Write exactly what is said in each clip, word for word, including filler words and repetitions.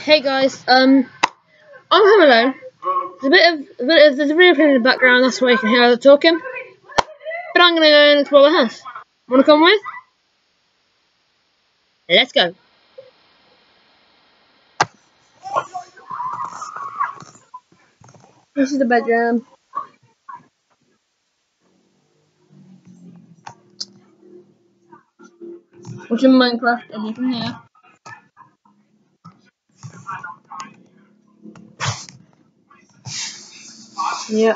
Hey guys, um, I'm home alone. There's a bit of, a bit of there's a video playing in the background, that's why you can hear her talking. But I'm gonna go and explore the house. Wanna come with? Let's go. This is the bedroom. Watching Minecraft, and you can hear. Yep.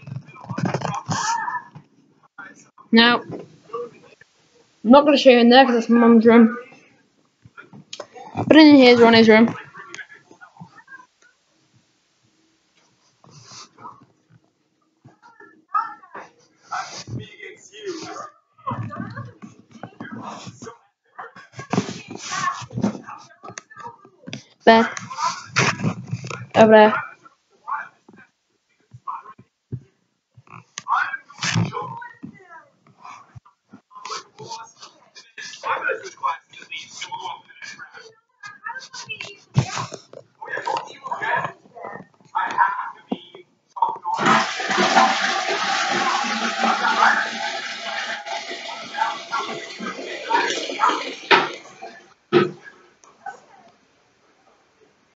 Now, I'm not going to show you in there because that's my mum's room. But in here is Ronnie's room. Bed. Over there.